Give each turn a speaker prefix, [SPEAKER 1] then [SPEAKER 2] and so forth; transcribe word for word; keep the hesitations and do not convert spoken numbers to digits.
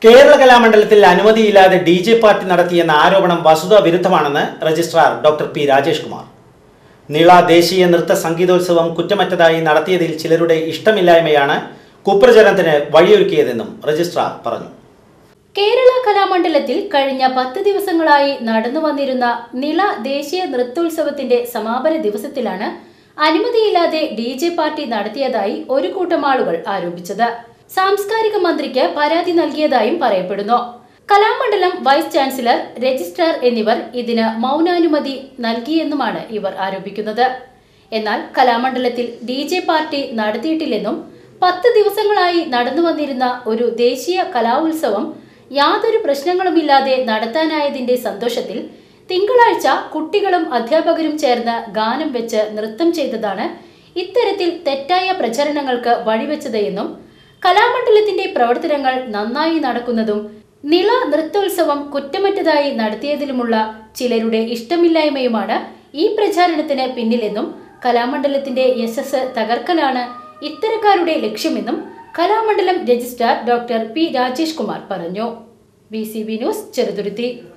[SPEAKER 1] കേരള കലാമണ്ഡലത്തിൽ അനുമതിയില്ലാതെ D J party നടത്തിയെന്ന ആരോപണം വസ്തുതാ വിരുദ്ധമാണെന്ന് registrar doctor P Rajesh Kumar. Nila ദേശീയ നൃത്ത സംഗീതോത്സവം കുറ്റമറ്റതായി നടത്തിയതിൽ ചിലരുടെ ഇഷ്ടമില്ലായ്മയാണ് കുപ്രചരണത്തിന് വഴിയൊരുക്കിയതെന്നും രജിസ്ട്രാർ പറഞ്ഞു.
[SPEAKER 2] കേരള കലാമണ്ഡലത്തിൽ കഴിഞ്ഞ പത്ത് ദിവസങ്ങളായി നടന്നു വന്നിരുന്ന നിള ദേശീയ നൃത്തോത്സവത്തിന്റെ സമാപന ദിവസത്തിലാണ് അനുമതിയില്ലാതെ ഡി ജെ പാർട്ടി നടത്തിയതായി ഒരു കൂട്ടം ആളുകൾ ആരോപിച്ചത്. സാംസ്കാരിക മന്ത്രിക്ക് പരാതി നൽകിയതായും പറയപ്പെടുന്നു. കലാമണ്ഡലം വൈസ് ചാൻസലർ, രജിസ്ട്രാർ എന്നിവർ ഇതിന് മൗനാനുമതി നൽകിയെന്നുമാണ് ഇവർ ആരോപിക്കുന്നത്. എന്നാൽ കലാമണ്ഡലത്തിൽ ഡി ജെ പാർട്ടി നടത്തിയിട്ടില്ലെന്നും പത്ത് ദിവസങ്ങളായി നടന്നു വന്നിരുന്ന ഒരു ദേശീയ കലാഉത്സവം യാതൊരു പ്രശ്നങ്ങളുമില്ലാതെ നടത്താനായതിന്റെ സന്തോഷത്തിൽ തിങ്കളാഴ്ച കുട്ടികളും അധ്യാപകരും ചേർന്ന് ഗാനം വെച്ച് നൃത്തം ചെയ്തതാണ് ഇത്തരത്തിൽ തെറ്റായ പ്രചരണങ്ങൾക്ക് വഴിവെച്ചതെന്നും കലാമണ്ഡലത്തിന്റെ പ്രവർത്തനങ്ങൾ നന്നായി നടക്കുന്നതും നിള നൃത്തോത്സവം കുറ്റമറ്റതായി നടത്തിയതിലുമുള്ള ചിലരുടെ ഇഷ്ടമില്ലായ്മയുമാണ് ഈ പ്രചാരണത്തിന് പിന്നിലെന്നും കലാമണ്ഡലത്തിന്റെ യശസ് തകർക്കലാണ് ഇത്തരക്കാരുടെ ലക്ഷ്യമെന്നും Kalamandalam registrar doctor P Rajesh Kumar പറഞ്ഞു. B C B news, Cheruthuruthy.